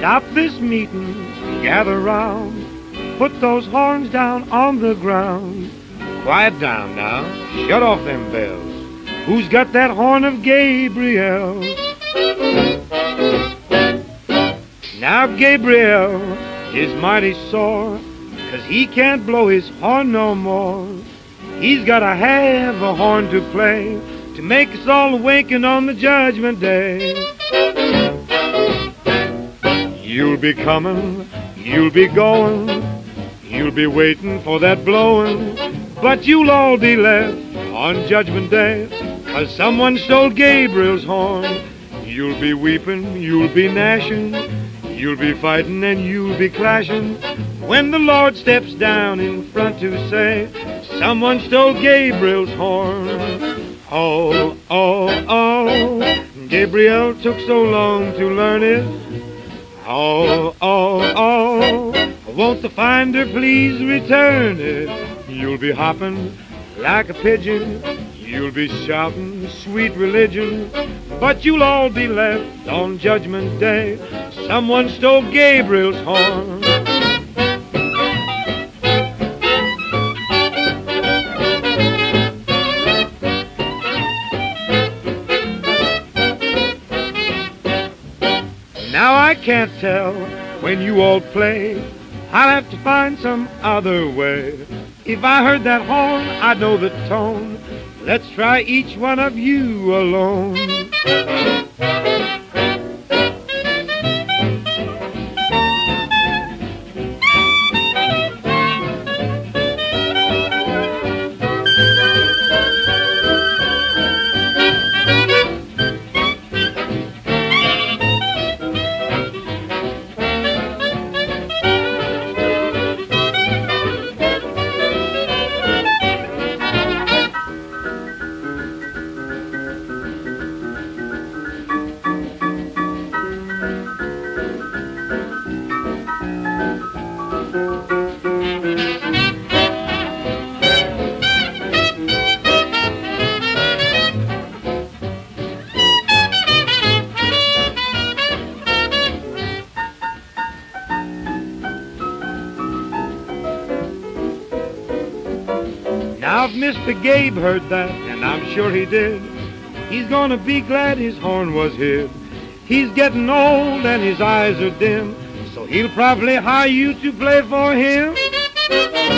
Stop this meeting, gather round, put those horns down on the ground. Quiet down now, shut off them bells. Who's got that horn of Gabriel? Now Gabriel is mighty sore, 'cause he can't blow his horn no more. He's gotta have a horn to play, to make us all awaken on the judgment day. You'll be coming, you'll be going, you'll be waiting for that blowing, but you'll all be left on judgment day, 'cause someone stole Gabriel's horn. You'll be weeping, you'll be gnashing, you'll be fighting and you'll be clashing, when the Lord steps down in front to say, someone stole Gabriel's horn. Oh, oh, oh, Gabriel took so long to learn it. Oh, oh, oh, won't the finder please return it? You'll be hopping like a pigeon, you'll be shouting sweet religion, but you'll all be left on Judgment Day. Someone stole Gabriel's horn. Now I can't tell when you all play, I'll have to find some other way. If I heard that horn, I'd know the tone. Let's try each one of you alone. Now if Mr. Gabe heard that, and I'm sure he did, he's gonna be glad his horn was hid. He's getting old and his eyes are dim, so he'll probably hire you to play for him.